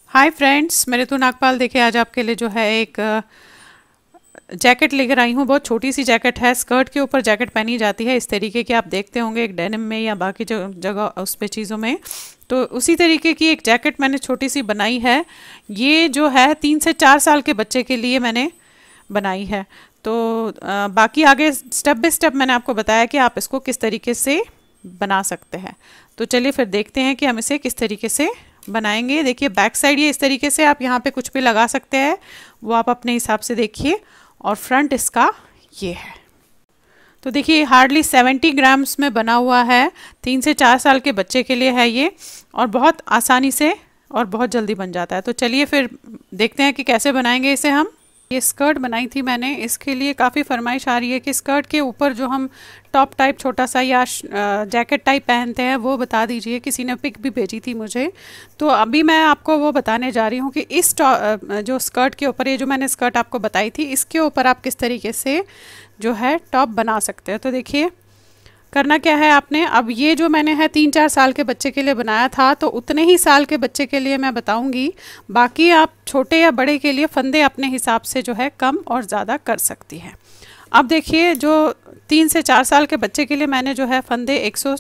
Hi friends, मैं ऋतु नागपाल। देखिए आज आपके लिए जो है एक जैकेट लेकर आई हूँ। बहुत छोटी सी जैकेट है, स्कर्ट के ऊपर जैकेट पहनी जाती है इस तरीके की, आप देखते होंगे एक डेनिम में या बाकी जगह उस पे चीज़ों में। तो उसी तरीके की एक जैकेट मैंने छोटी सी बनाई है। ये जो है 3 से 4 साल के बच्चे के लिए मैंने बनाई है। तो बाकी आगे स्टेप बाय स्टेप मैंने आपको बताया कि आप इसको किस तरीके से बना सकते हैं। तो चलिए फिर देखते हैं कि हम इसे किस तरीके से बनाएंगे। देखिए बैक साइड ये इस तरीके से, आप यहाँ पे कुछ भी लगा सकते हैं, वो आप अपने हिसाब से देखिए। और फ्रंट इसका ये है। तो देखिए हार्डली 70 ग्राम्स में बना हुआ है। 3 से 4 साल के बच्चे के लिए है ये, और बहुत आसानी से और बहुत जल्दी बन जाता है। तो चलिए फिर देखते हैं कि कैसे बनाएंगे इसे हम। ये स्कर्ट बनाई थी मैंने, इसके लिए काफ़ी फरमाइश आ रही है कि स्कर्ट के ऊपर जो हम टॉप टाइप छोटा सा या जैकेट टाइप पहनते हैं वो बता दीजिए। किसी ने पिक भी भेजी थी मुझे, तो अभी मैं आपको वो बताने जा रही हूँ कि इस जो स्कर्ट के ऊपर, ये जो मैंने स्कर्ट आपको बताई थी, इसके ऊपर आप किस तरीके से जो है टॉप बना सकते हैं। तो देखिए करना क्या है आपने, अब ये जो मैंने है 3-4 साल के बच्चे के लिए बनाया था, तो उतने ही साल के बच्चे के लिए मैं बताऊंगी। बाकी आप छोटे या बड़े के लिए फंदे अपने हिसाब से जो है कम और ज़्यादा कर सकती हैं। अब देखिए जो 3 से 4 साल के बच्चे के लिए मैंने जो है फंदे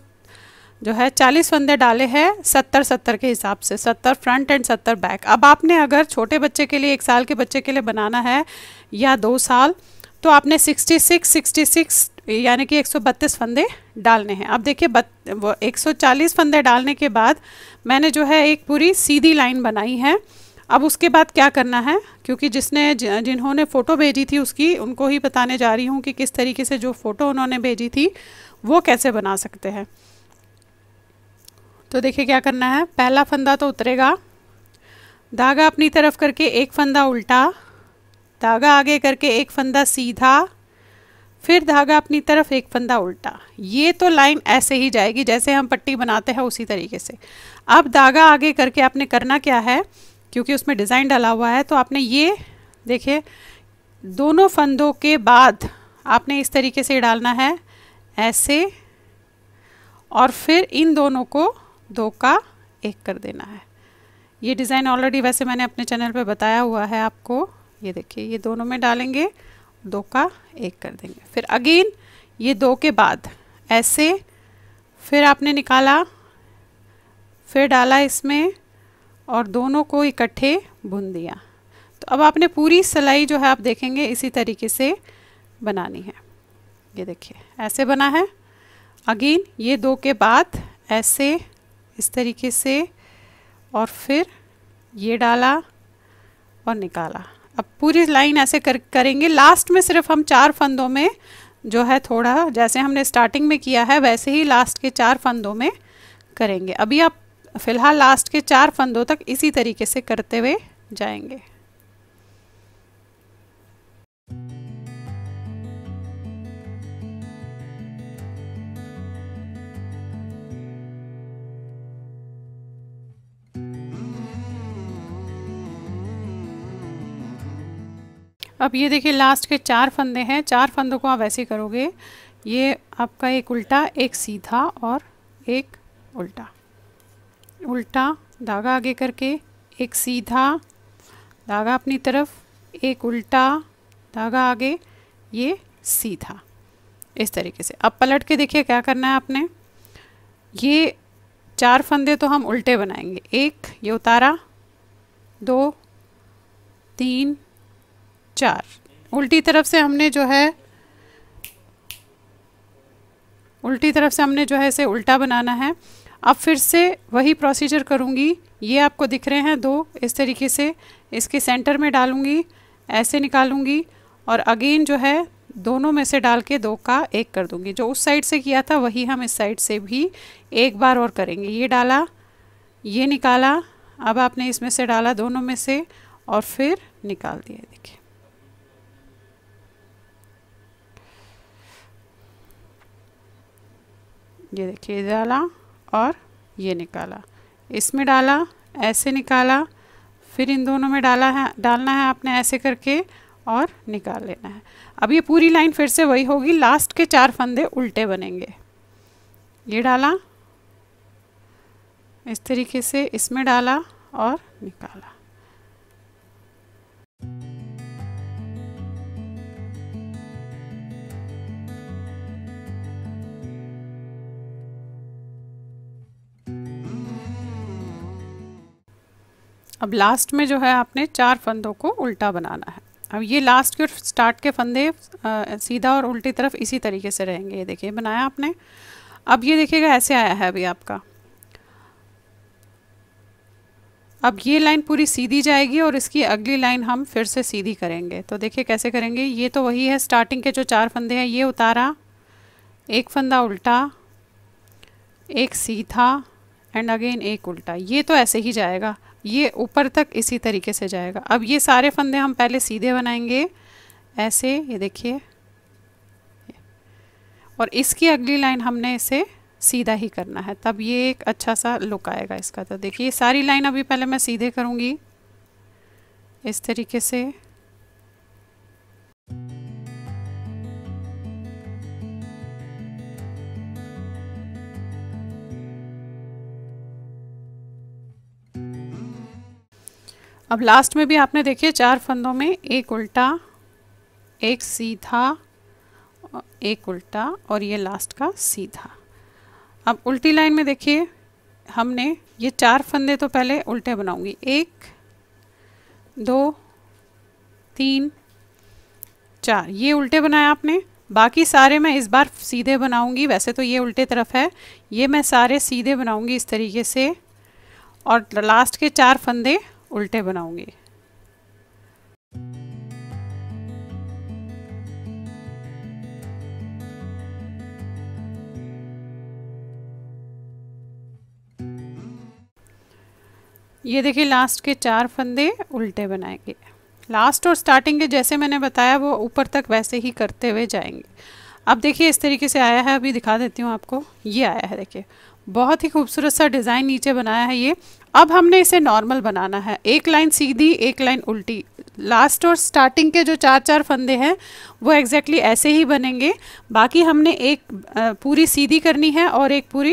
40 फंदे डाले हैं, 70-70 के हिसाब से, 70 फ्रंट एंड 70 बैक। अब आपने अगर छोटे बच्चे के लिए 1 साल के बच्चे के लिए बनाना है या 2 साल, तो आपने 66 यानी कि 132 फंदे डालने हैं। अब देखिए 140 फंदे डालने के बाद मैंने जो है एक पूरी सीधी लाइन बनाई है। अब उसके बाद क्या करना है, क्योंकि जिन्होंने फ़ोटो भेजी थी उसकी, उनको ही बताने जा रही हूँ कि किस तरीके से जो फ़ोटो उन्होंने भेजी थी वो कैसे बना सकते हैं। तो देखिए क्या करना है, पहला फंदा तो उतरेगा, धागा अपनी तरफ करके एक फंदा उल्टा, धागा आगे करके एक फंदा सीधा, फिर धागा अपनी तरफ एक फंदा उल्टा। ये तो लाइन ऐसे ही जाएगी जैसे हम पट्टी बनाते हैं उसी तरीके से। अब धागा आगे करके आपने करना क्या है, क्योंकि उसमें डिज़ाइन डाला हुआ है, तो आपने ये देखिए दोनों फंदों के बाद आपने इस तरीके से डालना है ऐसे, और फिर इन दोनों को 2 का 1 कर देना है। ये डिज़ाइन ऑलरेडी वैसे मैंने अपने चैनल पे बताया हुआ है आपको। ये देखिए ये दोनों में डालेंगे, 2 का 1 कर देंगे। फिर अगेन ये 2 के बाद ऐसे, फिर आपने निकाला, फिर डाला इसमें, और दोनों को इकट्ठे बुन दिया। तो अब आपने पूरी सिलाई जो है आप देखेंगे इसी तरीके से बनानी है। ये देखिए ऐसे बना है। अगेन ये 2 के बाद ऐसे इस तरीके से, और फिर ये डाला और निकाला। अब पूरी लाइन ऐसे करेंगे। लास्ट में सिर्फ हम 4 फंदों में जो है, थोड़ा जैसे हमने स्टार्टिंग में किया है वैसे ही लास्ट के 4 फंदों में करेंगे। अभी आप फिलहाल लास्ट के 4 फंदों तक इसी तरीके से करते हुए जाएंगे। अब ये देखिए लास्ट के 4 फंदे हैं, 4 फंदों को आप ऐसे करोगे। ये आपका एक उल्टा, एक सीधा और एक उल्टा, उल्टा धागा आगे करके एक सीधा, धागा अपनी तरफ, एक उल्टा, धागा आगे, ये सीधा, इस तरीके से। अब पलट के देखिए क्या करना है आपने। ये 4 फंदे तो हम उल्टे बनाएंगे। 1 ये उतारा, 2 3 4, उल्टी तरफ से हमने जो है इसे उल्टा बनाना है। अब फिर से वही प्रोसीजर करूँगी। ये आपको दिख रहे हैं 2, इस तरीके से इसके सेंटर में डालूँगी, ऐसे निकालूँगी, और अगेन जो है दोनों में से डाल के 2 का 1 कर दूँगी। जो उस साइड से किया था वही हम इस साइड से भी एक बार और करेंगे। ये डाला, ये निकाला, अब आपने इसमें से डाला दोनों में से, और फिर निकाल दिया। देखिए ये देखिए डाला और ये निकाला, इसमें डाला, ऐसे निकाला, फिर इन दोनों में डालना है आपने ऐसे करके और निकाल लेना है। अब ये पूरी लाइन फिर से वही होगी, लास्ट के 4 फंदे उल्टे बनेंगे। ये डाला, इस तरीके से इसमें डाला और निकाला। अब लास्ट में जो है आपने 4 फंदों को उल्टा बनाना है। अब ये लास्ट के और स्टार्ट के फंदे सीधा और उल्टी तरफ इसी तरीके से रहेंगे। ये देखिए बनाया आपने। अब ये देखिएगा ऐसे आया है अभी आपका। अब ये लाइन पूरी सीधी जाएगी और इसकी अगली लाइन हम फिर से सीधी करेंगे। तो देखिए कैसे करेंगे। ये तो वही है, स्टार्टिंग के जो 4 फंदे हैं ये उतारा, एक फंदा उल्टा, एक सीधा एंड अगेन एक उल्टा। ये तो ऐसे ही जाएगा, ये ऊपर तक इसी तरीके से जाएगा। अब ये सारे फंदे हम पहले सीधे बनाएंगे ऐसे, ये देखिए, और इसकी अगली लाइन हमने इसे सीधा ही करना है, तब ये एक अच्छा सा लुक आएगा इसका। तो देखिए ये सारी लाइन अभी पहले मैं सीधे करूँगी इस तरीके से। अब लास्ट में भी आपने देखिए 4 फंदों में एक उल्टा, एक सीधा, एक उल्टा और ये लास्ट का सीधा। अब उल्टी लाइन में देखिए हमने ये 4 फंदे तो पहले उल्टे बनाऊंगी, 1 2 3 4, ये उल्टे बनाया आपने। बाकी सारे मैं इस बार सीधे बनाऊंगी। वैसे तो ये उल्टे तरफ है, ये मैं सारे सीधे बनाऊंगी इस तरीके से, और लास्ट के 4 फंदे उल्टे बनाऊंगी। ये देखिए लास्ट के 4 फंदे उल्टे बनाएंगे। लास्ट और स्टार्टिंग के जैसे मैंने बताया वो ऊपर तक वैसे ही करते हुए जाएंगे। अब देखिए इस तरीके से आया है, अभी दिखा देती हूँ आपको। ये आया है देखिए, बहुत ही खूबसूरत सा डिज़ाइन नीचे बनाया है ये। अब हमने इसे नॉर्मल बनाना है, एक लाइन सीधी एक लाइन उल्टी। लास्ट और स्टार्टिंग के जो 4 फंदे हैं वो एग्जैक्टली ऐसे ही बनेंगे। बाकी हमने एक पूरी सीधी करनी है और एक पूरी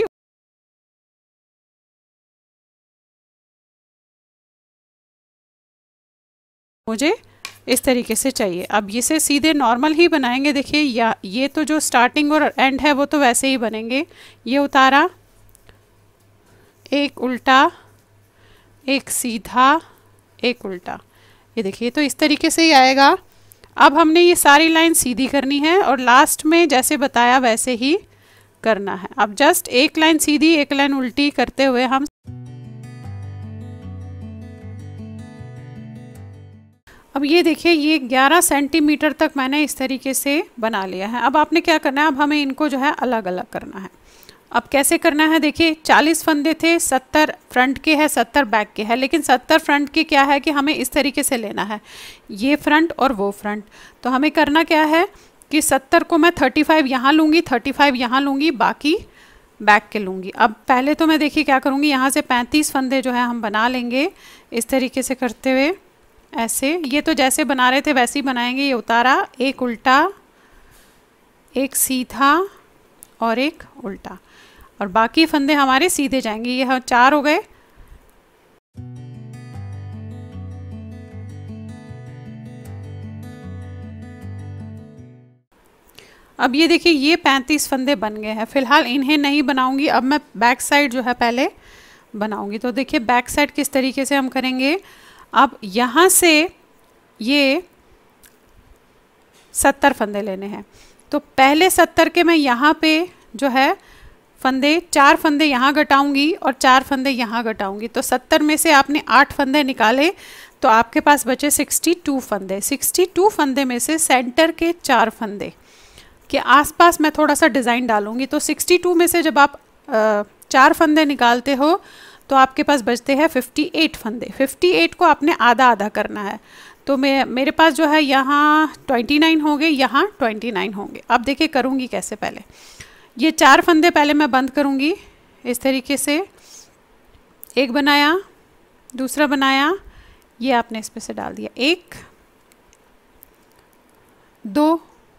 मुझे इस तरीके से चाहिए। अब इसे सीधे नॉर्मल ही बनाएंगे। देखिए या ये तो जो स्टार्टिंग और एंड है वो तो वैसे ही बनेंगे। ये उतारा, एक उल्टा, एक सीधा, एक उल्टा। ये देखिए तो इस तरीके से ही आएगा। अब हमने ये सारी लाइन सीधी करनी है और लास्ट में जैसे बताया वैसे ही करना है। अब जस्ट एक लाइन सीधी एक लाइन उल्टी करते हुए हम अब ये देखिए ये 11 सेंटीमीटर तक मैंने इस तरीके से बना लिया है। अब आपने क्या करना है, अब हमें इनको जो है अलग अलग करना है। अब कैसे करना है, देखिए 40 फंदे थे, 70 फ्रंट के है 70 बैक के है, लेकिन 70 फ्रंट के क्या है कि हमें इस तरीके से लेना है, ये फ्रंट और वो फ्रंट। तो हमें करना क्या है कि 70 को मैं 35 यहाँ लूँगी, 35 यहाँ लूँगी, बाकी बैक के लूँगी। अब पहले तो मैं देखिए क्या करूँगी, यहाँ से 35 फंदे जो है हम बना लेंगे इस तरीके से करते हुए ऐसे। ये तो जैसे बना रहे थे वैसे ही बनाएंगे। ये उतारा, एक उल्टा, एक सीधा और एक उल्टा, और बाकी फंदे हमारे सीधे जाएंगे। ये 4 हो गए। अब ये देखिए ये 35 फंदे बन गए हैं। फिलहाल इन्हें नहीं बनाऊंगी, अब मैं बैक साइड जो है पहले बनाऊंगी। तो देखिए बैक साइड किस तरीके से हम करेंगे। अब यहाँ से ये 70 फंदे लेने हैं, तो पहले 70 के मैं यहाँ पे जो है फंदे 4 फंदे यहाँ घटाऊंगी और 4 फंदे यहाँ घटाऊंगी। तो 70 में से आपने 8 फंदे निकाले तो आपके पास बचे 62 फंदे। 62 फंदे में से सेंटर के 4 फंदे के आसपास मैं थोड़ा सा डिज़ाइन डालूंगी। तो 62 में से जब आप 4 फंदे निकालते हो तो आपके पास बचते हैं 58 फंदे। 58 को आपने आधा आधा करना है। तो मेरे पास जो है यहाँ 29 होंगे, यहाँ 29 होंगे। अब देखिए करूँगी कैसे। पहले ये 4 फंदे पहले मैं बंद करूँगी इस तरीके से। एक बनाया, दूसरा बनाया, ये आपने इस पे से डाल दिया, 1 2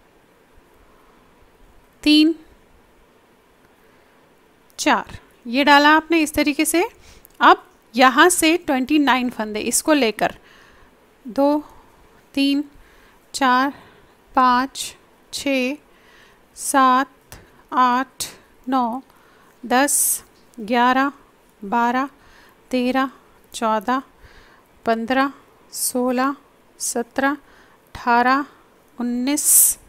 3 4, ये डाला आपने इस तरीके से। अब यहाँ से 29 फंदे इसको लेकर 2 3 4 5 6 7 8 9 10 11 12 13 14 15, 16, 17, 18, 19,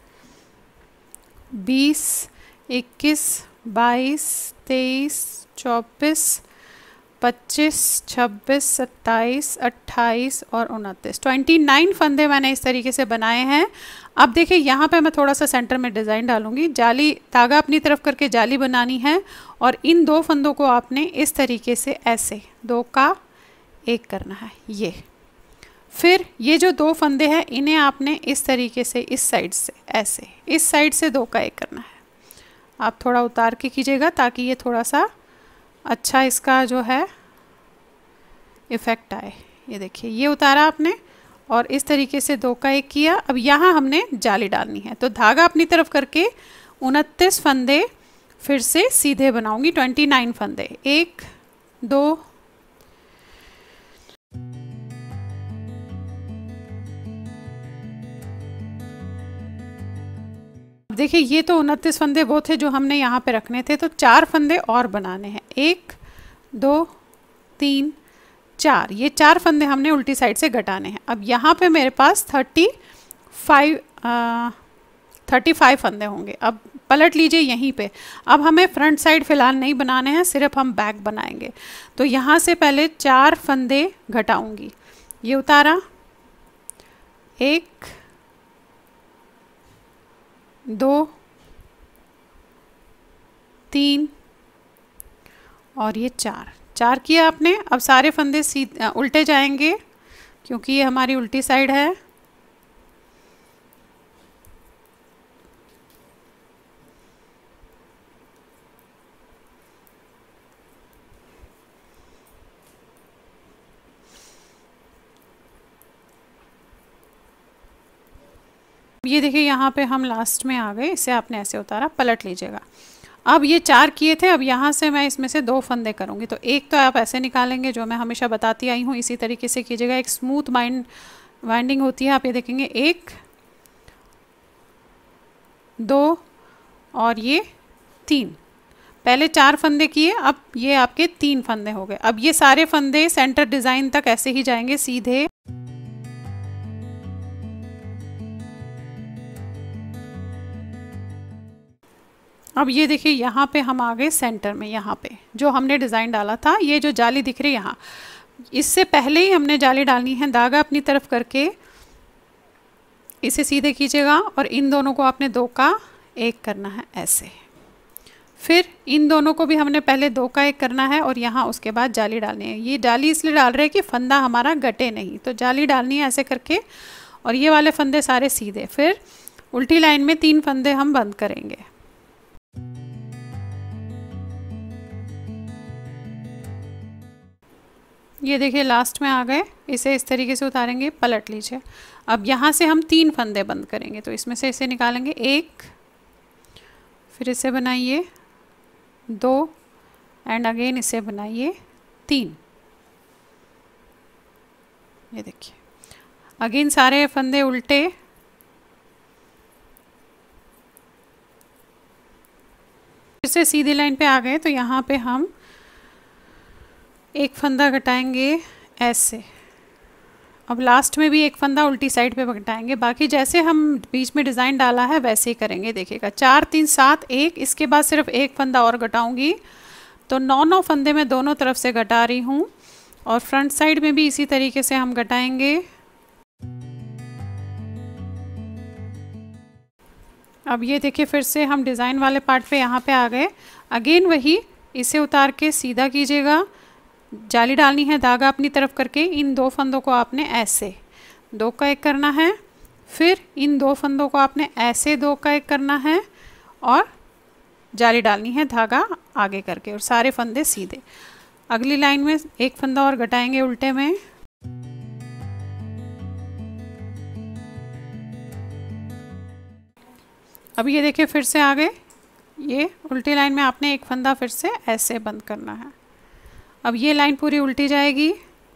20, 21, 22, 23, 24, 25, 26, 27, 28 और 29, 29 फंदे मैंने इस तरीके से बनाए हैं। अब देखिए यहाँ पे मैं थोड़ा सा सेंटर में डिज़ाइन डालूंगी, जाली धागा अपनी तरफ करके जाली बनानी है और इन 2 फंदों को आपने इस तरीके से ऐसे 2 का 1 करना है ये। फिर ये जो 2 फंदे हैं इन्हें आपने इस तरीके से इस साइड से ऐसे इस साइड से 2 का 1 करना है। आप थोड़ा उतार के कीजिएगा ताकि ये थोड़ा सा अच्छा इसका जो है इफ़ेक्ट आए। ये देखिए ये उतारा आपने और इस तरीके से 2 का 1 किया। अब यहाँ हमने जाली डालनी है तो धागा अपनी तरफ करके 29 फंदे फिर से सीधे बनाऊंगी, 29 फंदे, 1 2 देखिए ये तो 29 फंदे वो थे जो हमने यहाँ पे रखने थे, तो 4 फंदे और बनाने हैं, 1 2 3 4, ये 4 फंदे हमने उल्टी साइड से घटाने हैं। अब यहाँ पे मेरे पास 35 फंदे होंगे। अब पलट लीजिए यहीं पे। अब हमें फ्रंट साइड फ़िलहाल नहीं बनाने हैं, सिर्फ हम बैक बनाएंगे। तो यहाँ से पहले 4 फंदे घटाऊंगी, ये उतारा, 1 2 3 और ये 4 किया आपने। अब सारे फंदे उल्टे जाएंगे क्योंकि ये हमारी उल्टी साइड है। ये देखिए यहाँ पे हम लास्ट में आ गए, इसे आपने ऐसे उतारा, पलट लीजिएगा। अब ये 4 किए थे, अब यहाँ से मैं इसमें से 2 फंदे करूँगी। तो एक तो आप ऐसे निकालेंगे जो मैं हमेशा बताती आई हूँ, इसी तरीके से कीजिएगा। एक स्मूथ वाइंडिंग होती है, आप ये देखेंगे 1 2 और ये 3। पहले 4 फंदे किए, अब ये आपके 3 फंदे हो गए। अब ये सारे फंदे सेंटर डिज़ाइन तक ऐसे ही जाएंगे सीधे। अब ये देखिए यहाँ पे हम आ गए सेंटर में। यहाँ पे जो हमने डिज़ाइन डाला था, ये जो जाली दिख रही है यहाँ, इससे पहले ही हमने जाली डालनी है। धागा अपनी तरफ करके इसे सीधे कीजिएगा और इन दोनों को आपने 2 का 1 करना है ऐसे। फिर इन दोनों को भी हमने पहले 2 का 1 करना है और यहाँ उसके बाद जाली डालनी है। ये जाली इसलिए डाल रहे हैं कि फंदा हमारा गटे नहीं, तो जाली डालनी है ऐसे करके। और ये वाले फंदे सारे सीधे। फिर उल्टी लाइन में 3 फंदे हम बंद करेंगे। ये देखिए लास्ट में आ गए, इसे इस तरीके से उतारेंगे, पलट लीजिए। अब यहाँ से हम 3 फंदे बंद करेंगे, तो इसमें से इसे निकालेंगे, 1, फिर इसे बनाइए 2 एंड अगेन इसे बनाइए 3। ये देखिए अगेन सारे फंदे उल्टे। फिर से सीधी लाइन पे आ गए, तो यहाँ पे हम 1 फंदा घटाएंगे ऐसे। अब लास्ट में भी 1 फंदा उल्टी साइड पे घटाएंगे। बाकी जैसे हम बीच में डिज़ाइन डाला है वैसे ही करेंगे। देखिएगा 4 3 7 1, इसके बाद सिर्फ 1 फंदा और घटाऊंगी, तो 9 फंदे मैं दोनों तरफ से घटा रही हूँ। और फ्रंट साइड में भी इसी तरीके से हम घटाएंगे। अब ये देखिए फिर से हम डिज़ाइन वाले पार्ट पे यहाँ पे आ गए। अगेन वही, इसे उतार के सीधा कीजिएगा, जाली डालनी है धागा अपनी तरफ करके। इन 2 फंदों को आपने ऐसे 2 का 1 करना है। फिर इन 2 फंदों को आपने ऐसे 2 का 1 करना है और जाली डालनी है धागा आगे करके, और सारे फंदे सीधे। अगली लाइन में 1 फंदा और घटाएंगे उल्टे में। अब ये देखिए फिर से आ गए, ये उल्टी लाइन में आपने 1 फंदा फिर से ऐसे बंद करना है। अब ये लाइन पूरी उल्टी जाएगी।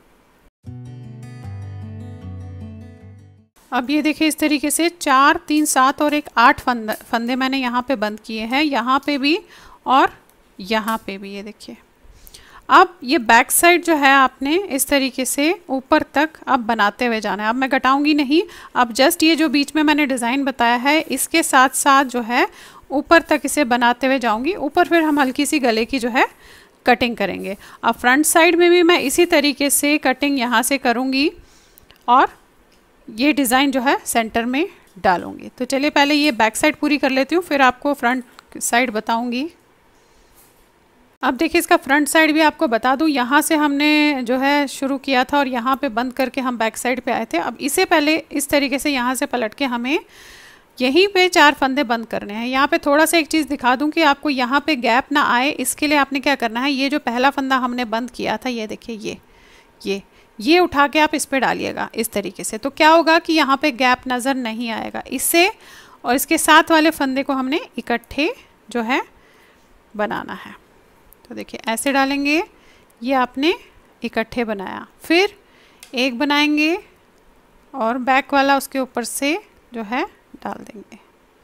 अब ये देखिए इस तरीके से 4 3 7 और 1 8 फंदे मैंने यहाँ पे बंद किए हैं, यहाँ पे भी और यहाँ पे भी। ये देखिए अब ये बैक साइड जो है आपने इस तरीके से ऊपर तक अब बनाते हुए जाना है। अब मैं घटाऊंगी नहीं, अब जस्ट ये जो बीच में मैंने डिज़ाइन बताया है इसके साथ साथ जो है ऊपर तक इसे बनाते हुए जाऊंगी। ऊपर फिर हम हल्की सी गले की जो है कटिंग करेंगे। अब फ्रंट साइड में भी मैं इसी तरीके से कटिंग यहाँ से करूँगी और ये डिज़ाइन जो है सेंटर में डालूंगी। तो चलिए पहले ये बैक साइड पूरी कर लेती हूँ, फिर आपको फ्रंट साइड बताऊंगी। अब देखिए इसका फ्रंट साइड भी आपको बता दूं, यहाँ से हमने जो है शुरू किया था और यहाँ पे बंद करके हम बैक साइड पे आए थे। अब इसे पहले इस तरीके से यहाँ से पलट के हमें यहीं पे 4 फंदे बंद करने हैं। यहाँ पे थोड़ा सा एक चीज़ दिखा दूं कि आपको यहाँ पे गैप ना आए, इसके लिए आपने क्या करना है, ये जो पहला फंदा हमने बंद किया था, ये देखिए ये उठा के आप इस पर डालिएगा इस तरीके से। तो क्या होगा कि यहाँ पे गैप नज़र नहीं आएगा। इससे और इसके साथ वाले फंदे को हमने इकट्ठे जो है बनाना है। तो देखिए ऐसे डालेंगे, ये आपने इकट्ठे बनाया, फिर एक बनाएंगे और बैक वाला उसके ऊपर से जो है डाल देंगे।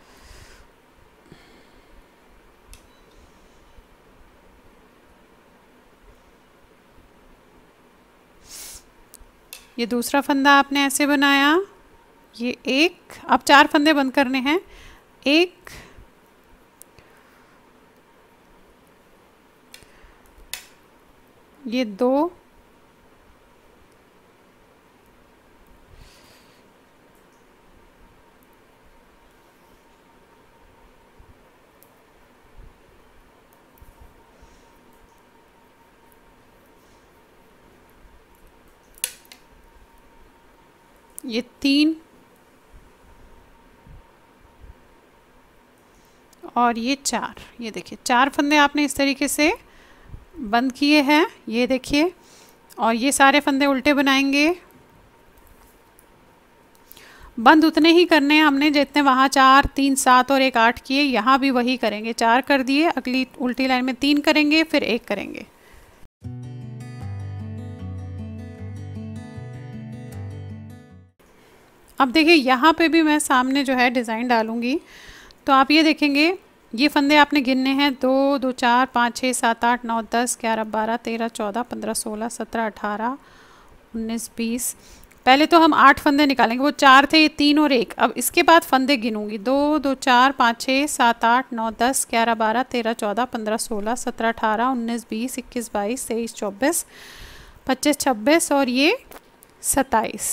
ये दूसरा फंदा आपने ऐसे बनाया, ये एक, अब 4 फंदे बंद करने हैं, 1 ये 2 ये 3 और ये 4। ये देखिए 4 फंदे आपने इस तरीके से बंद किए हैं, ये देखिए। और ये सारे फंदे उल्टे बनाएंगे। बंद उतने ही करने हैं हमने जितने वहाँ 4, 3, 7 और 1 8 किए, यहाँ भी वही करेंगे। 4 कर दिए, अगली उल्टी लाइन में 3 करेंगे, फिर 1 करेंगे। अब देखिए यहाँ पे भी मैं सामने जो है डिज़ाइन डालूंगी। तो आप ये देखेंगे, ये फंदे आपने गिनने हैं, 2 2 4 5 6 7 8 9 10 11 12 13 14 15 16 17 18 19 20। पहले तो हम 8 फंदे निकालेंगे, वो 4 थे, ये 3 और 1। अब इसके बाद फंदे गिनूंगी, 2 2 4 5 6 7 8 9 10 11 12 13 14 15 16 17 18 19 20 21 22 23 24 25 26 और ये 27।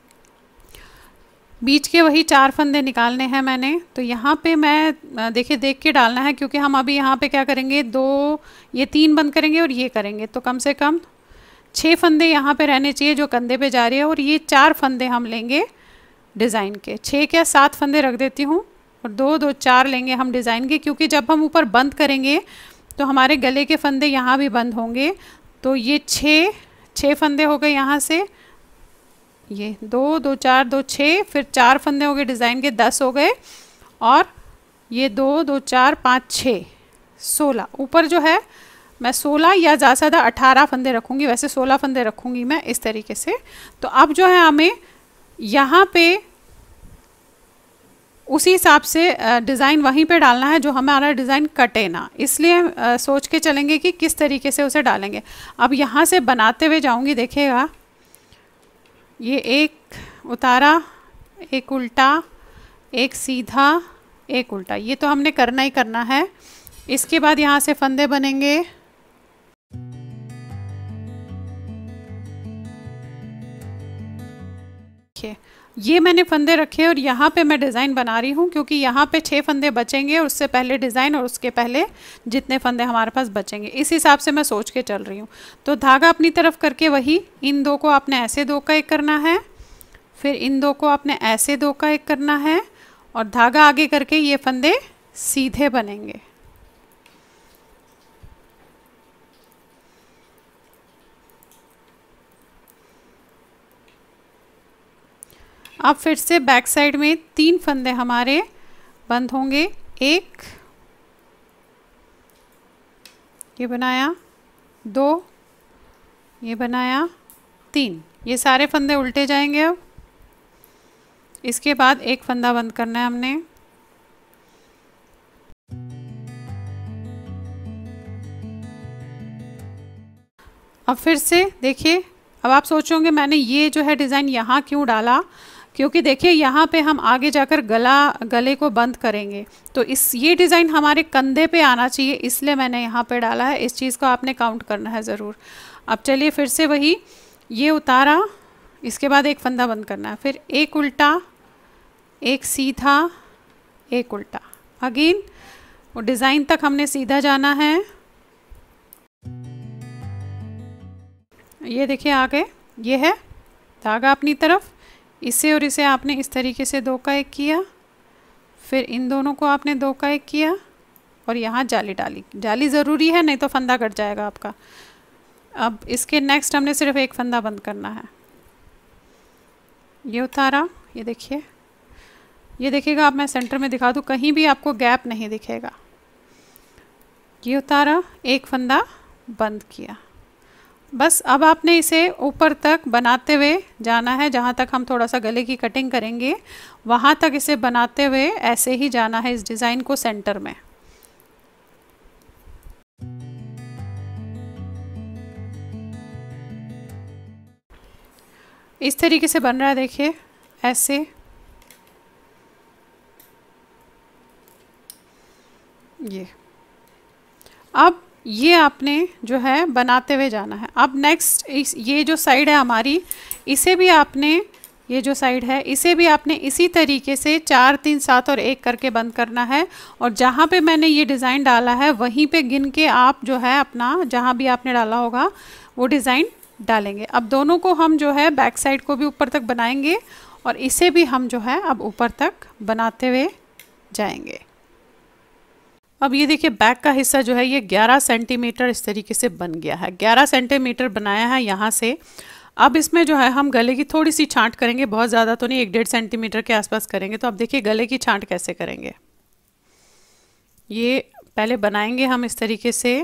बीच के वही 4 फंदे निकालने हैं मैंने। तो यहाँ पे मैं देखिए देख के डालना है, क्योंकि हम अभी यहाँ पे क्या करेंगे, 2 ये 3 बंद करेंगे और ये करेंगे, तो कम से कम 6 फंदे यहाँ पे रहने चाहिए जो कंधे पे जा रही है। और ये 4 फंदे हम लेंगे डिज़ाइन के, 6 क्या 7 फंदे रख देती हूँ, और 2 2 4 लेंगे हम डिज़ाइन के, क्योंकि जब हम ऊपर बंद करेंगे तो हमारे गले के फंदे यहाँ भी बंद होंगे। तो ये 6 फंदे हो गए यहाँ से, ये 2 2 4 2 6, फिर 4 फंदे हो गए डिज़ाइन के, 10 हो गए। और ये 2 2 4 5 6 16, ऊपर जो है मैं 16 या ज़्यादा से ज़्यादा 18 फंदे रखूँगी, वैसे 16 फंदे रखूँगी मैं इस तरीके से। तो अब जो है हमें यहाँ पे उसी हिसाब से डिज़ाइन वहीं पे डालना है जो हमारा डिज़ाइन कटे ना, इसलिए सोच के चलेंगे कि किस तरीके से उसे डालेंगे। अब यहाँ से बनाते हुए जाऊँगी, देखिएगा ये एक उतारा, एक उल्टा, एक सीधा, एक उल्टा, ये तो हमने करना ही करना है। इसके बाद यहाँ से फंदे बनेंगे, ये मैंने फंदे रखे और यहाँ पे मैं डिज़ाइन बना रही हूँ, क्योंकि यहाँ पे 6 फंदे बचेंगे और उससे पहले डिज़ाइन और उसके पहले जितने फंदे हमारे पास बचेंगे, इस हिसाब से मैं सोच के चल रही हूँ। तो धागा अपनी तरफ करके वही, इन 2 को आपने ऐसे 2 का 1 करना है, फिर इन 2 को आपने ऐसे 2 का 1 करना है, और धागा आगे करके ये फंदे सीधे बनेंगे। अब फिर से बैक साइड में 3 फंदे हमारे बंद होंगे, 1 ये बनाया, 2 ये बनाया, 3, ये सारे फंदे उल्टे जाएंगे। अब इसके बाद 1 फंदा बंद करना है हमने, अब फिर से देखिए, अब आप सोचोगे मैंने ये जो है डिज़ाइन यहाँ क्यों डाला, क्योंकि देखिए यहाँ पे हम आगे जाकर गले को बंद करेंगे, तो ये डिज़ाइन हमारे कंधे पे आना चाहिए, इसलिए मैंने यहाँ पे डाला है। इस चीज़ को आपने काउंट करना है ज़रूर। अब चलिए फिर से वही, ये उतारा, इसके बाद एक फंदा बंद करना है, फिर एक उल्टा, एक सीधा, एक उल्टा, अगेन वो डिज़ाइन तक हमने सीधा जाना है। ये देखिए आ गए, ये है धागा अपनी तरफ, इसे और इसे आपने इस तरीके से 2 का 1 किया, फिर इन दोनों को आपने 2 का 1 किया और यहाँ जाली डाली। जाली ज़रूरी है, नहीं तो फंदा कट जाएगा आपका। अब इसके नेक्स्ट हमने सिर्फ एक फंदा बंद करना है। ये उतारा, ये देखिए, ये देखिएगा, अब मैं सेंटर में दिखा दूँ, कहीं भी आपको गैप नहीं दिखेगा। ये उतारा, एक फंदा बंद किया, बस। अब आपने इसे ऊपर तक बनाते हुए जाना है, जहाँ तक हम थोड़ा सा गले की कटिंग करेंगे वहाँ तक इसे बनाते हुए ऐसे ही जाना है इस डिज़ाइन को सेंटर में। इस तरीके से बन रहा है, देखिए ऐसे। ये अब ये आपने जो है बनाते हुए जाना है। अब नेक्स्ट ये जो साइड है हमारी, इसे भी आपने, ये जो साइड है इसे भी आपने इसी तरीके से 4 3 7 और 1 करके बंद करना है। और जहाँ पे मैंने ये डिज़ाइन डाला है वहीं पे गिन के आप जो है अपना, जहाँ भी आपने डाला होगा वो डिज़ाइन डालेंगे। अब दोनों को हम जो है बैक साइड को भी ऊपर तक बनाएंगे और इसे भी हम जो है अब ऊपर तक बनाते हुए जाएंगे। अब ये देखिए बैक का हिस्सा जो है ये 11 सेंटीमीटर इस तरीके से बन गया है। 11 सेंटीमीटर बनाया है यहाँ से। अब इसमें जो है हम गले की थोड़ी सी छांट करेंगे, बहुत ज़्यादा तो नहीं, 1-1.5 सेंटीमीटर के आसपास करेंगे। तो अब देखिए गले की छांट कैसे करेंगे। ये पहले बनाएंगे हम इस तरीके से।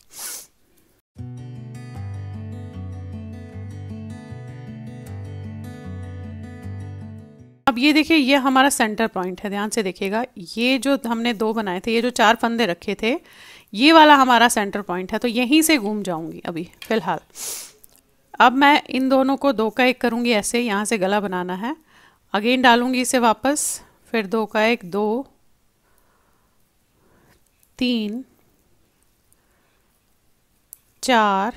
अब ये देखिए, ये हमारा सेंटर पॉइंट है, ध्यान से देखिएगा। ये जो हमने 2 बनाए थे, ये जो 4 फंदे रखे थे, ये वाला हमारा सेंटर पॉइंट है। तो यहीं से घूम जाऊंगी अभी फ़िलहाल। अब मैं इन दोनों को 2 का 1 करूंगी, ऐसे यहाँ से गला बनाना है। अगेन डालूंगी इसे वापस, फिर 2 का 1, 2 3 4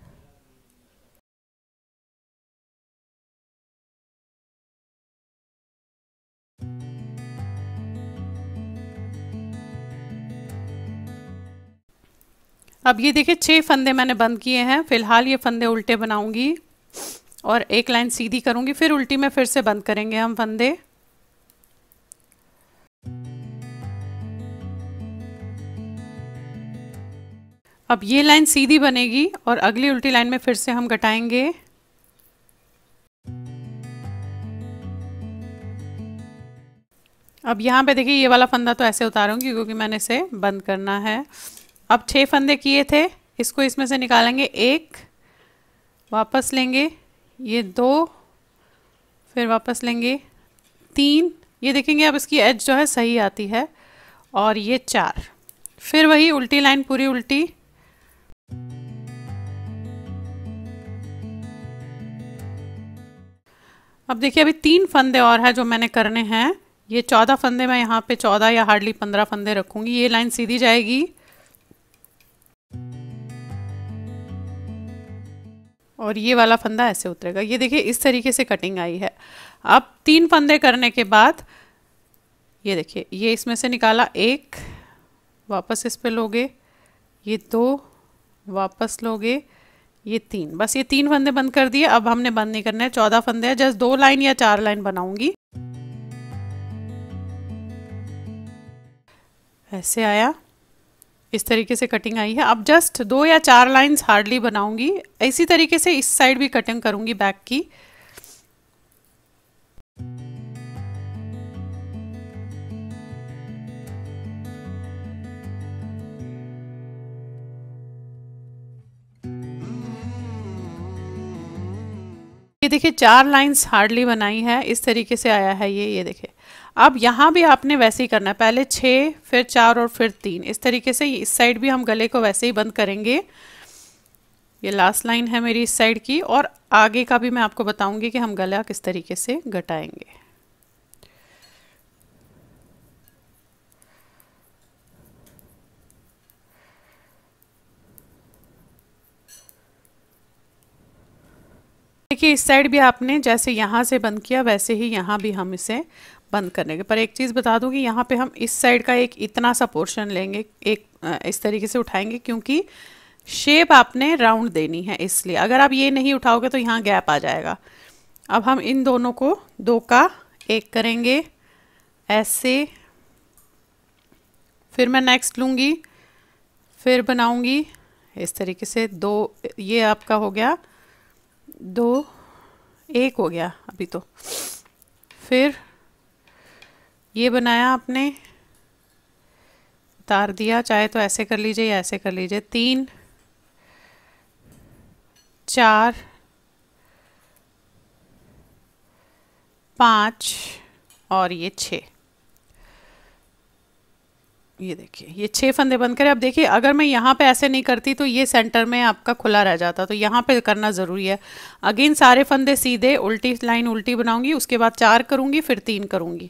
अब ये देखिए 6 फंदे मैंने बंद किए हैं। फिलहाल ये फंदे उल्टे बनाऊंगी और एक लाइन सीधी करूंगी, फिर उल्टी में फिर से बंद करेंगे हम फंदे। अब ये लाइन सीधी बनेगी और अगली उल्टी लाइन में फिर से हम घटाएंगे। अब यहाँ पे देखिए ये वाला फंदा तो ऐसे उतारूंगी क्योंकि मैंने इसे बंद करना है। अब 6 फंदे किए थे, इसको इसमें से निकालेंगे, 1 वापस लेंगे, ये 2 फिर वापस लेंगे, 3, ये देखेंगे अब इसकी एज जो है सही आती है, और ये 4, फिर वही उल्टी लाइन पूरी उल्टी। अब देखिए अभी 3 फंदे और हैं जो मैंने करने हैं। ये 14 फंदे, मैं यहाँ पे 14 या हार्डली 15 फंदे रखूंगी। ये लाइन सीधी जाएगी और ये वाला फंदा ऐसे उतरेगा। ये देखिए इस तरीके से कटिंग आई है। अब 3 फंदे करने के बाद ये देखिए, ये इसमें से निकाला, 1 वापस इस पे लोगे, ये 2 वापस लोगे, ये 3, बस ये 3 फंदे बंद कर दिए। अब हमने बंद नहीं करना है, 14 फंदे हैं, जस्ट 2 लाइन या 4 लाइन बनाऊंगी। ऐसे आया, इस तरीके से कटिंग आई है। अब जस्ट 2 या 4 लाइंस हार्डली बनाऊंगी। इसी तरीके से इस साइड भी कटिंग करूंगी बैक की। ये देखिए 4 लाइंस हार्डली बनाई है, इस तरीके से आया है ये देखिए। अब यहाँ भी आपने वैसे ही करना है, पहले 6 फिर 4 और फिर 3, इस तरीके से इस साइड भी हम गले को वैसे ही बंद करेंगे। ये लास्ट लाइन है मेरी इस साइड की, और आगे का भी मैं आपको बताऊंगी कि हम गला किस तरीके से घटाएंगे। देखिए इस साइड भी आपने जैसे यहाँ से बंद किया वैसे ही यहाँ भी हम इसे बंद करने के, पर एक चीज़ बता दूं कि यहाँ पे हम इस साइड का एक इतना सा पोर्शन लेंगे, एक इस तरीके से उठाएंगे, क्योंकि शेप आपने राउंड देनी है, इसलिए अगर आप ये नहीं उठाओगे तो यहाँ गैप आ जाएगा। अब हम इन दोनों को दो का एक करेंगे ऐसे, फिर मैं नेक्स्ट लूँगी, फिर बनाऊँगी इस तरीके से दो, ये आपका हो गया दो, एक हो गया अभी तो, फिर ये बनाया आपने, उतार दिया, चाहे तो ऐसे कर लीजिए या ऐसे कर लीजिए, 3 4 5 और ये 6। ये देखिए ये 6 फंदे बंद करें। अब देखिए अगर मैं यहाँ पे ऐसे नहीं करती तो ये सेंटर में आपका खुला रह जाता, तो यहाँ पे करना ज़रूरी है। अगेन सारे फंदे सीधे, उल्टी लाइन उल्टी बनाऊंगी, उसके बाद 4 करूंगी, फिर 3 करूंगी।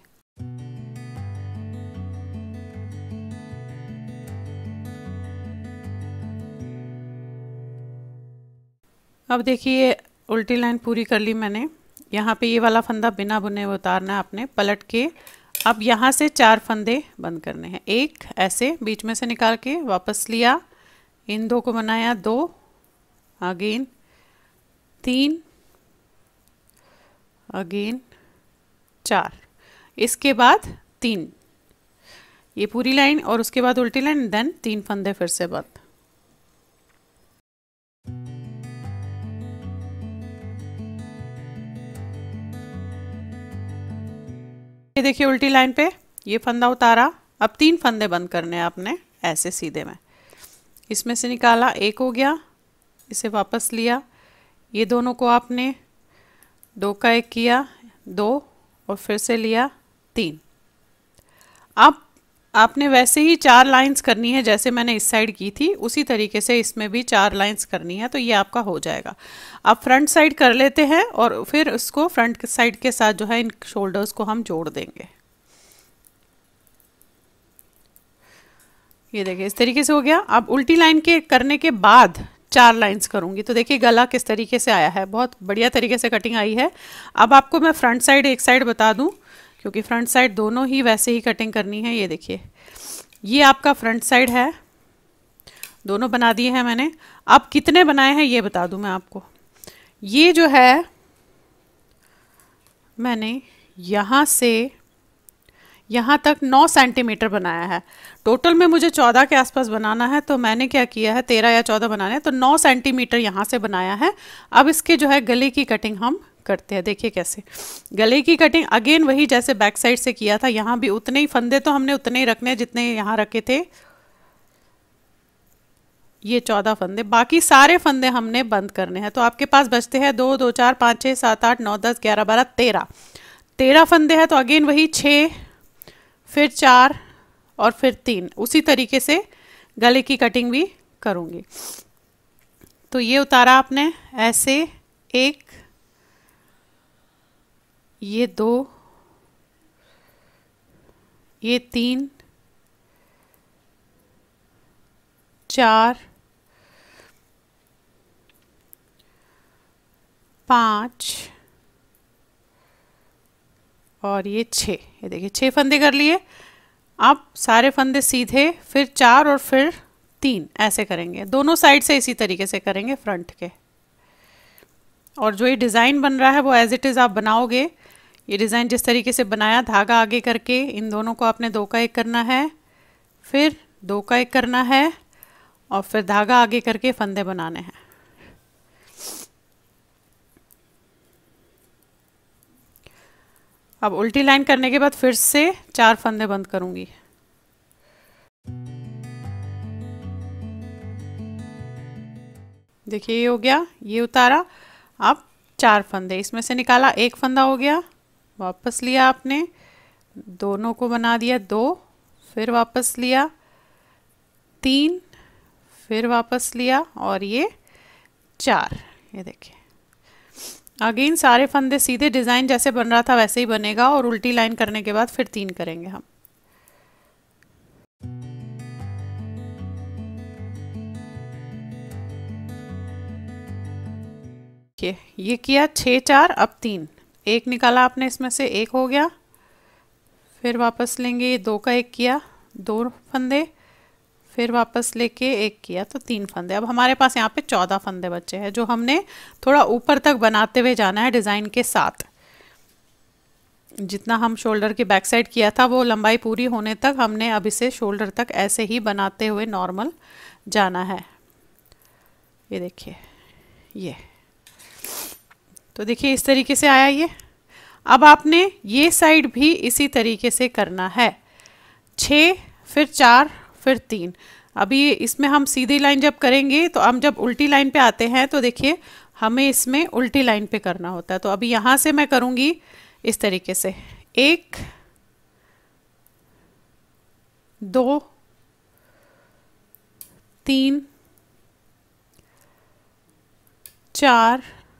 अब देखिए उल्टी लाइन पूरी कर ली मैंने। यहाँ पे ये वाला फंदा बिना बुने हुए उतारना है आपने, पलट के अब यहाँ से 4 फंदे बंद करने हैं। एक ऐसे बीच में से निकाल के वापस लिया, इन दो को बनाया 2, अगेन 3, अगेन 4, इसके बाद 3, ये पूरी लाइन और उसके बाद उल्टी लाइन, देन 3 फंदे फिर से बंद। ये देखिए उल्टी लाइन पे ये फंदा उतारा, अब 3 फंदे बंद करने हैं आपने ऐसे सीधे में, इसमें से निकाला, एक हो गया, इसे वापस लिया, ये दोनों को आपने 2 का 1 किया, 2 और फिर से लिया 3। अब आपने वैसे ही 4 लाइंस करनी है जैसे मैंने इस साइड की थी, उसी तरीके से इसमें भी 4 लाइंस करनी है, तो ये आपका हो जाएगा। अब फ्रंट साइड कर लेते हैं और फिर इसको फ्रंट साइड के साथ जो है इन शोल्डर्स को हम जोड़ देंगे। ये देखिए इस तरीके से हो गया। अब उल्टी लाइन के करने के बाद 4 लाइंस करूंगी, तो देखिए गला किस तरीके से आया है, बहुत बढ़िया तरीके से कटिंग आई है। अब आपको मैं फ्रंट साइड एक साइड बता दूं, क्योंकि फ्रंट साइड दोनों ही वैसे ही कटिंग करनी है। ये देखिए ये आपका फ्रंट साइड है, दोनों बना दिए हैं मैंने। अब कितने बनाए हैं ये बता दूं मैं आपको। ये जो है मैंने यहाँ से यहाँ तक 9 सेंटीमीटर बनाया है। टोटल में मुझे 14 के आसपास बनाना है, तो मैंने क्या किया है 13 या 14 बनाने हैं, तो 9 सेंटीमीटर यहाँ से बनाया है। अब इसके जो है गले की कटिंग हम करते हैं। देखिए कैसे गले की कटिंग, अगेन वही जैसे बैक साइड से किया था, यहाँ भी उतने ही फंदे तो हमने उतने ही रखने हैं जितने यहाँ रखे थे। ये 14 फंदे, बाकी सारे फंदे हमने बंद करने हैं। तो आपके पास बचते हैं 2 2 4 5 6 7 8 9 10 11 12 13 फंदे हैं। तो अगेन वही 6, फिर 4 और फिर 3, उसी तरीके से गले की कटिंग भी करूँगी। तो ये उतारा आपने ऐसे, 1, ये 2, ये 3, 4, 5 और ये 6। ये देखिए 6 फंदे कर लिए। अब सारे फंदे सीधे, फिर 4 और फिर 3 ऐसे करेंगे, दोनों साइड से इसी तरीके से करेंगे फ्रंट के। और जो ये डिज़ाइन बन रहा है वो एज इट इज़ आप बनाओगे। ये डिज़ाइन जिस तरीके से बनाया, धागा आगे करके इन दोनों को आपने 2 का 1 करना है, फिर 2 का 1 करना है और फिर धागा आगे करके फंदे बनाने हैं। अब उल्टी लाइन करने के बाद फिर से 4 फंदे बंद करूंगी। देखिए ये हो गया, ये उतारा। अब 4 फंदे, इसमें से निकाला, 1 फंदा हो गया, वापस लिया आपने, दोनों को बना दिया 2, फिर वापस लिया 3, फिर वापस लिया और ये 4। ये देखिए अगेन सारे फंदे सीधे डिज़ाइन जैसे बन रहा था वैसे ही बनेगा, और उल्टी लाइन करने के बाद फिर 3 करेंगे हम। ये किया 6 4, अब 3, एक निकाला आपने इसमें से, एक हो गया। फिर वापस लेंगे, ये 2 का 1 किया, 2 फंदे, फिर वापस लेके 1 किया, तो 3 फंदे। अब हमारे पास यहाँ पे 14 फंदे बचे हैं जो हमने थोड़ा ऊपर तक बनाते हुए जाना है डिज़ाइन के साथ। जितना हम शोल्डर के बैक साइड किया था वो लंबाई पूरी होने तक हमने अब इसे शोल्डर तक ऐसे ही बनाते हुए नॉर्मल जाना है। ये देखिए, ये तो देखिए इस तरीके से आया ये। अब आपने ये साइड भी इसी तरीके से करना है, 6 फिर 4 फिर 3। अभी इसमें हम सीधी लाइन जब करेंगे तो हम जब उल्टी लाइन पे आते हैं तो देखिए हमें इसमें उल्टी लाइन पे करना होता है। तो अभी यहाँ से मैं करूँगी इस तरीके से, 1 2 3 4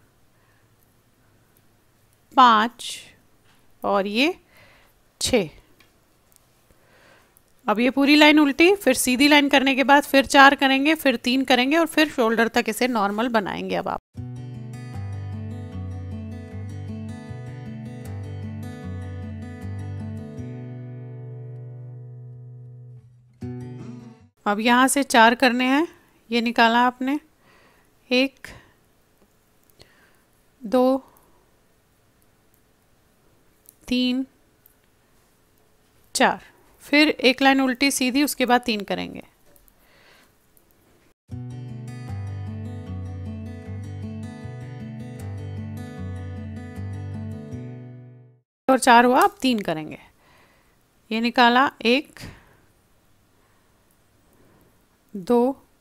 5 और ये 6। अब ये पूरी लाइन उल्टी, फिर सीधी लाइन करने के बाद फिर 4 करेंगे, फिर 3 करेंगे और फिर शोल्डर तक इसे नॉर्मल बनाएंगे। अब आप अब यहाँ से 4 करने हैं, ये निकाला आपने, 1 2 3 4, फिर एक लाइन उल्टी सीधी, उसके बाद 3 करेंगे। और 4 हुआ, अब 3 करेंगे। ये निकाला, 1 2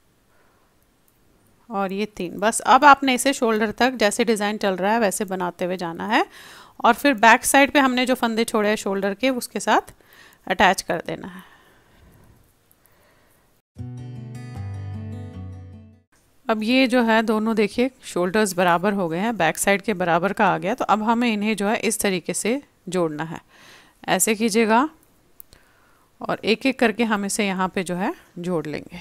और ये 3। बस अब आपने इसे शोल्डर तक जैसे डिज़ाइन चल रहा है वैसे बनाते हुए जाना है, और फिर बैक साइड पे हमने जो फंदे छोड़े हैं शोल्डर के उसके साथ अटैच कर देना है। अब ये जो है दोनों देखिए शोल्डर्स बराबर हो गए हैं, बैक साइड के बराबर का आ गया। तो अब हमें इन्हें जो है इस तरीके से जोड़ना है, ऐसे कीजिएगा और एक एक करके हम इसे यहाँ पे जो है जोड़ लेंगे।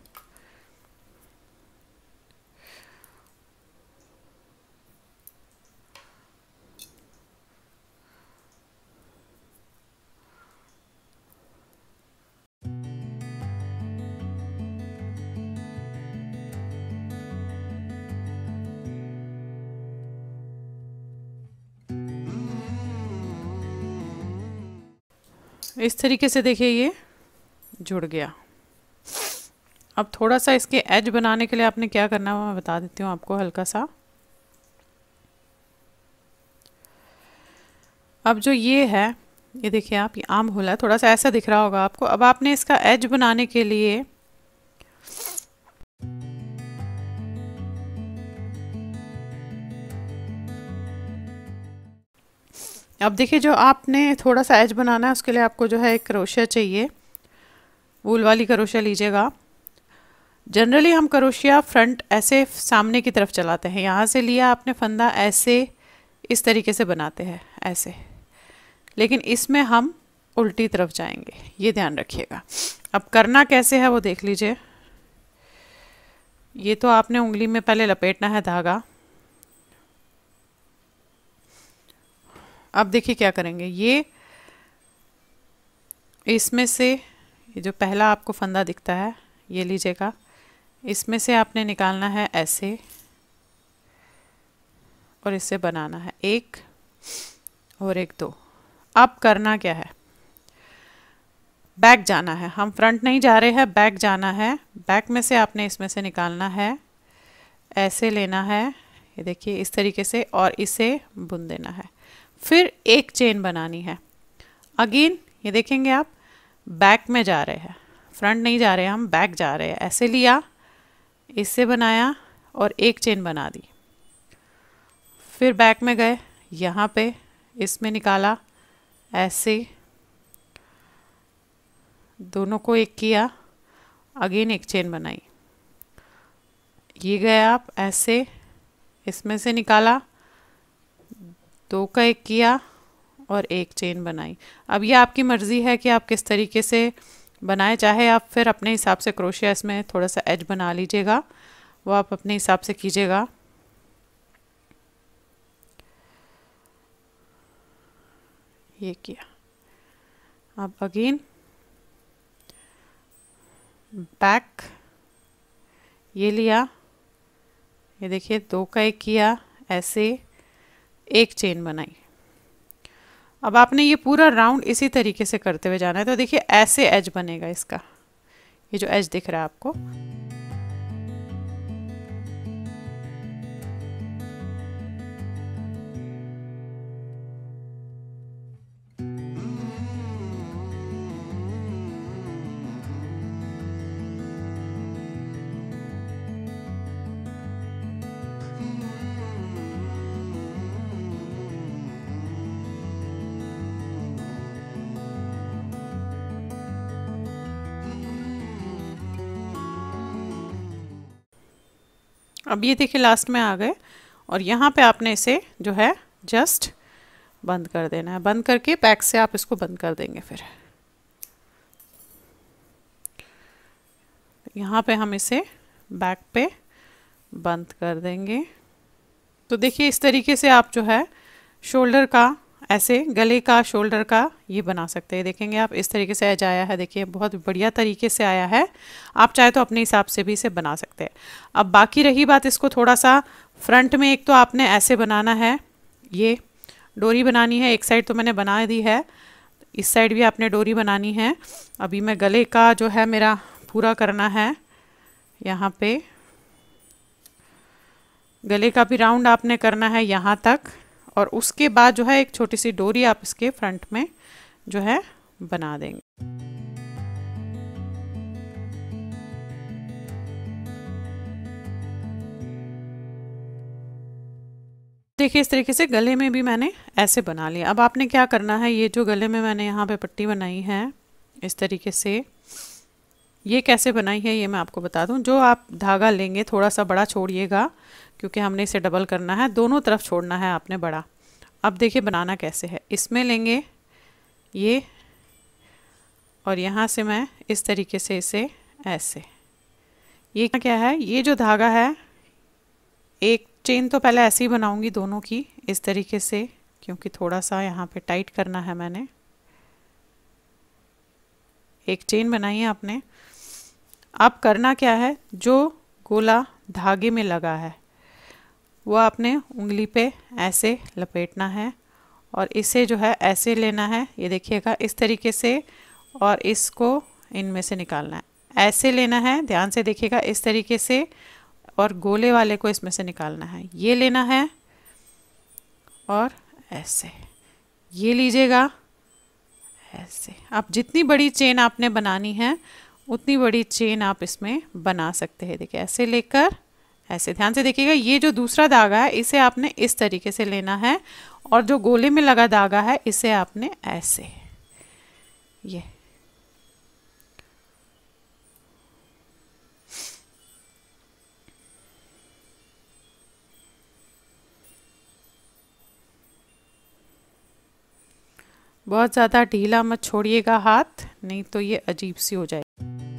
इस तरीके से देखिए ये जुड़ गया। अब थोड़ा सा इसके एज बनाने के लिए आपने क्या करना है मैं बता देती हूँ आपको हल्का सा। अब जो ये है, ये देखिए आप, ये आम होल है, थोड़ा सा ऐसा दिख रहा होगा आपको। अब आपने इसका एज बनाने के लिए अब देखिए जो आपने थोड़ा सा एज बनाना है उसके लिए आपको जो है एक क्रोशिया चाहिए, वूल वाली क्रोशिया लीजिएगा। जनरली हम क्रोशिया फ्रंट ऐसे सामने की तरफ चलाते हैं, यहाँ से लिया आपने फंदा, ऐसे इस तरीके से बनाते हैं ऐसे, लेकिन इसमें हम उल्टी तरफ जाएंगे, ये ध्यान रखिएगा। अब करना कैसे है वो देख लीजिए। ये तो आपने उंगली में पहले लपेटना है धागा। अब देखिए क्या करेंगे, ये इसमें से ये जो पहला आपको फंदा दिखता है ये लीजिएगा, इसमें से आपने निकालना है ऐसे और इससे बनाना है 1 और 1 2। अब करना क्या है, बैक जाना है, हम फ्रंट नहीं जा रहे हैं, बैक जाना है। बैक में से आपने इसमें से निकालना है, ऐसे लेना है, ये देखिए इस तरीके से, और इसे बुन देना है। फिर एक चेन बनानी है। अगेन ये देखेंगे आप, बैक में जा रहे हैं, फ्रंट नहीं जा रहे हैं, हम बैक जा रहे हैं। ऐसे लिया, इससे बनाया और एक चेन बना दी, फिर बैक में गए, यहाँ पे इसमें निकाला, ऐसे दोनों को एक किया, अगेन एक चेन बनाई, ये गए आप ऐसे, इसमें से निकाला, 2 का 1 किया और 1 चेन बनाई। अब ये आपकी मर्ज़ी है कि आप किस तरीके से बनाएं, चाहे आप फिर अपने हिसाब से क्रोशिया इसमें थोड़ा सा एज बना लीजिएगा, वो आप अपने हिसाब से कीजिएगा। ये किया। अब अगेन बैक, ये लिया, ये देखिए 2 का 1 किया, ऐसे 1 चेन बनाई। अब आपने ये पूरा राउंड इसी तरीके से करते हुए जाना है। तो देखिए ऐसे एज बनेगा इसका, ये जो एज दिख रहा है आपको। अब ये देखिए लास्ट में आ गए और यहाँ पे आपने इसे जो है जस्ट बंद कर देना है। बंद करके बैक से आप इसको बंद कर देंगे। फिर यहाँ पे हम इसे बैक पे बंद कर देंगे। तो देखिए इस तरीके से आप जो है शोल्डर का, ऐसे गले का, शोल्डर का ये बना सकते हैं। देखेंगे आप इस तरीके से एज आया है, देखिए बहुत बढ़िया तरीके से आया है। आप चाहे तो अपने हिसाब से भी इसे बना सकते हैं। अब बाकी रही बात, इसको थोड़ा सा फ्रंट में एक तो आपने ऐसे बनाना है, ये डोरी बनानी है। एक साइड तो मैंने बना दी है, इस साइड भी आपने डोरी बनानी है। अभी मैं गले का जो है मेरा पूरा करना है। यहाँ पे गले का भी राउंड आपने करना है यहाँ तक, और उसके बाद जो है एक छोटी सी डोरी आप इसके फ्रंट में जो है बना देंगे। देखिए इस तरीके से गले में भी मैंने ऐसे बना लिया। अब आपने क्या करना है, ये जो गले में मैंने यहाँ पे पट्टी बनाई है इस तरीके से, ये कैसे बनाई है ये मैं आपको बता दूं। जो आप धागा लेंगे थोड़ा सा बड़ा छोड़िएगा, क्योंकि हमने इसे डबल करना है, दोनों तरफ छोड़ना है आपने बड़ा। अब देखिए बनाना कैसे है, इसमें लेंगे ये, और यहाँ से मैं इस तरीके से इसे ऐसे, ये क्या है, ये जो धागा है, एक चेन तो पहले ऐसे ही बनाऊंगी दोनों की इस तरीके से, क्योंकि थोड़ा सा यहाँ पे टाइट करना है। मैंने एक चेन बनाई है आपने। अब करना क्या है, जो गोला धागे में लगा है वो आपने उंगली पे ऐसे लपेटना है और इसे जो है ऐसे लेना है, ये देखिएगा इस तरीके से, और इसको इनमें से निकालना है। ऐसे लेना है, ध्यान से देखिएगा इस तरीके से, और गोले वाले को इसमें से निकालना है। ये लेना है और ऐसे ये लीजिएगा ऐसे। अब जितनी बड़ी चेन आपने बनानी है उतनी बड़ी चेन आप इसमें बना सकते हैं। देखिए ऐसे लेकर ऐसे, ध्यान से देखिएगा, ये जो दूसरा धागा है इसे आपने इस तरीके से लेना है, और जो गोले में लगा धागा है इसे आपने ऐसे, ये बहुत ज़्यादा ढीला मत छोड़िएगा हाथ, नहीं तो ये अजीब सी हो जाएगी।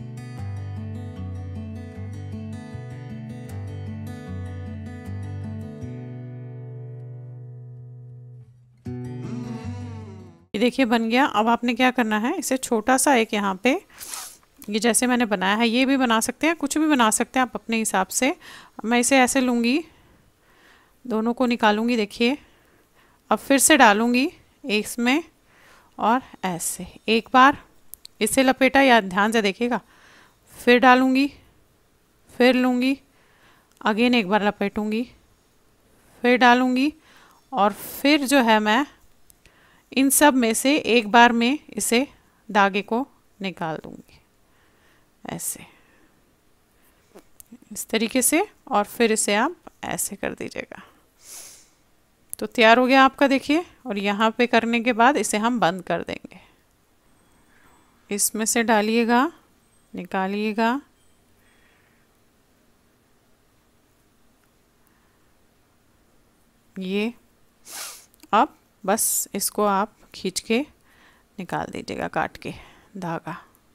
ये देखिए बन गया। अब आपने क्या करना है, इसे छोटा सा एक यहाँ पे, ये जैसे मैंने बनाया है ये भी बना सकते हैं, कुछ भी बना सकते हैं आप अपने हिसाब से। मैं इसे ऐसे लूँगी, दोनों को निकालूंगी, देखिए अब फिर से डालूंगी इसमें, और ऐसे एक बार इसे लपेटा, या ध्यान से देखिएगा, फिर डालूंगी, फिर लूँगी, अगेन एक बार लपेटूंगी, फिर डालूंगी, और फिर जो है मैं इन सब में से एक बार में इसे धागे को निकाल दूंगी ऐसे, इस तरीके से, और फिर इसे आप ऐसे कर दीजिएगा। तो तैयार हो गया आपका, देखिए। और यहाँ पे करने के बाद इसे हम बंद कर देंगे। इसमें से डालिएगा, निकालिएगा, ये अब बस इसको आप खींच के निकाल दीजिएगा, काट के धागा।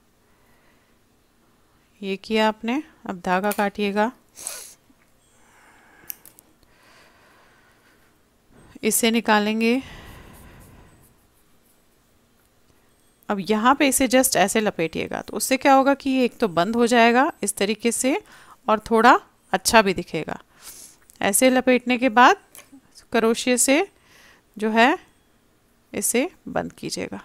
ये किया आपने, अब धागा काटिएगा। इसे निकालेंगे। अब यहाँ पे इसे जस्ट ऐसे लपेटिएगा, तो उससे क्या होगा कि ये एक तो बंद हो जाएगा इस तरीके से और थोड़ा अच्छा भी दिखेगा। ऐसे लपेटने के बाद क्रोशिया से जो है इसे बंद कीजिएगा।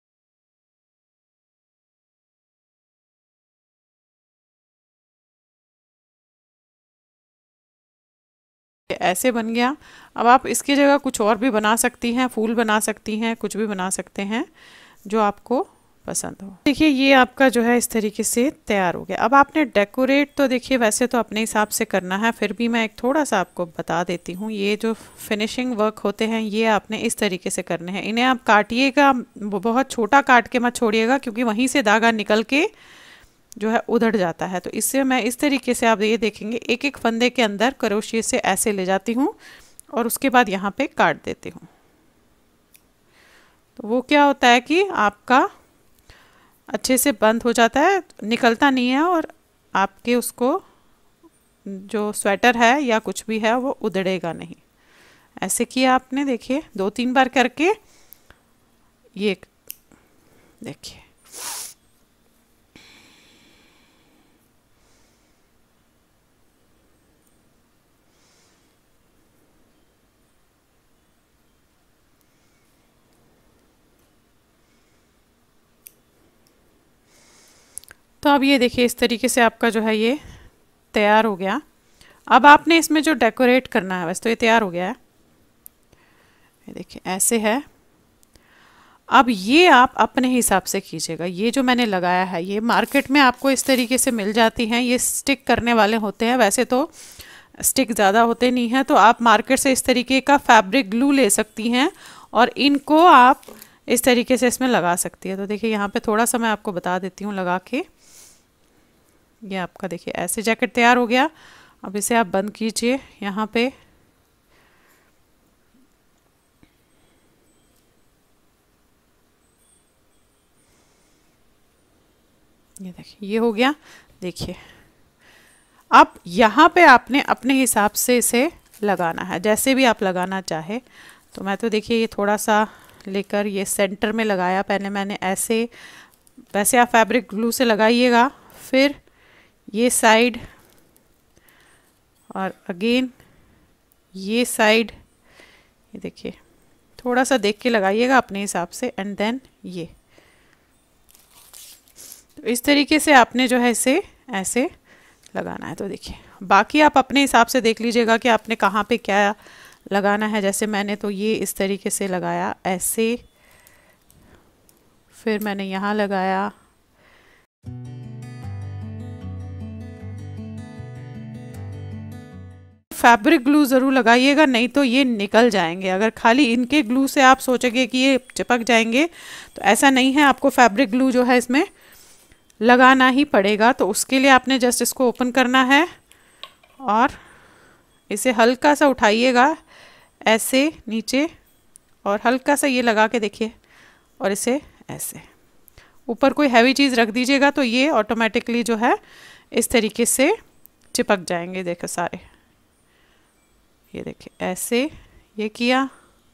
ऐसे बन गया। अब आप इसकी जगह कुछ और भी बना सकती हैं, फूल बना सकती हैं, कुछ भी बना सकते हैं जो आपको पसंद हो। देखिए ये आपका जो है इस तरीके से तैयार हो गया। अब आपने डेकोरेट तो देखिए वैसे तो अपने हिसाब से करना है, फिर भी मैं एक थोड़ा सा आपको बता देती हूँ। ये जो फिनिशिंग वर्क होते हैं ये आपने इस तरीके से करने हैं। इन्हें आप काटिएगा, बहुत छोटा काट के मत छोड़िएगा, क्योंकि वहीं से धागा निकल के जो है उधड़ जाता है। तो इससे मैं इस तरीके से आप ये देखेंगे एक एक फंदे के अंदर क्रोशिया से ऐसे ले जाती हूँ और उसके बाद यहाँ पे काट देती हूँ। तो वो क्या होता है कि आपका अच्छे से बंद हो जाता है, निकलता नहीं है और आपके उसको जो स्वेटर है या कुछ भी है वो उधड़ेगा नहीं। ऐसे किया आपने, देखिए 2-3 बार करके ये देखिए। तो अब ये देखिए इस तरीके से आपका जो है ये तैयार हो गया। अब आपने इसमें जो डेकोरेट करना है, वैसे तो ये तैयार हो गया है, ये देखिए ऐसे है। अब ये आप अपने हिसाब से कीजिएगा। ये जो मैंने लगाया है ये मार्केट में आपको इस तरीके से मिल जाती हैं, ये स्टिक करने वाले होते हैं, वैसे तो स्टिक ज़्यादा होते नहीं हैं। तो आप मार्केट से इस तरीके का फैब्रिक ग्लू ले सकती हैं और इनको आप इस तरीके से इसमें लगा सकती है। तो देखिए यहाँ पे थोड़ा सा मैं आपको बता देती हूँ लगा के। ये आपका देखिए ऐसे जैकेट तैयार हो गया। अब इसे आप बंद कीजिए यहाँ पे। ये देखिए ये हो गया। देखिए अब यहाँ पे आपने अपने हिसाब से इसे लगाना है, जैसे भी आप लगाना चाहे। तो मैं तो देखिए ये थोड़ा सा लेकर ये सेंटर में लगाया पहले मैंने ऐसे। वैसे आप फैब्रिक ग्लू से लगाइएगा, फिर ये साइड और अगेन ये साइड। ये देखिए थोड़ा सा देख के लगाइएगा अपने हिसाब से, एंड देन ये। तो इस तरीके से आपने जो है इसे ऐसे लगाना है। तो देखिए बाकी आप अपने हिसाब से देख लीजिएगा कि आपने कहाँ पे क्या लगाना है। जैसे मैंने तो ये इस तरीके से लगाया ऐसे, फिर मैंने यहाँ लगाया। फैब्रिक ग्लू ज़रूर लगाइएगा, नहीं तो ये निकल जाएंगे। अगर खाली इनके ग्लू से आप सोचेंगे कि ये चिपक जाएंगे, तो ऐसा नहीं है। आपको फैब्रिक ग्लू जो है इसमें लगाना ही पड़ेगा। तो उसके लिए आपने जस्ट इसको ओपन करना है और इसे हल्का सा उठाइएगा ऐसे नीचे और हल्का सा ये लगा के देखिए, और इसे ऐसे ऊपर कोई हैवी चीज़ रख दीजिएगा तो ये ऑटोमेटिकली जो है इस तरीके से चिपक जाएंगे। देखो सारे, ये देखिए ऐसे ये किया।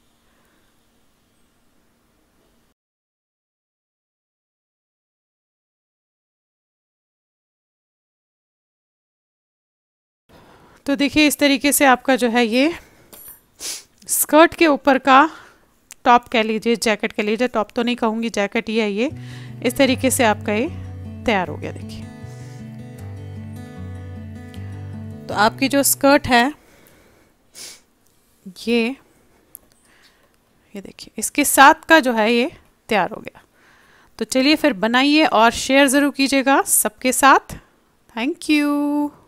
तो देखिए इस तरीके से आपका जो है ये स्कर्ट के ऊपर का टॉप कह लीजिए, जैकेट कह लीजिए, टॉप तो नहीं कहूँगी, जैकेट ही है ये। इस तरीके से आपका ये तैयार हो गया। देखिए तो आपकी जो स्कर्ट है ये देखिए इसके साथ का जो है ये तैयार हो गया। तो चलिए फिर बनाइए और शेयर ज़रूर कीजिएगा सबके साथ। Thank you.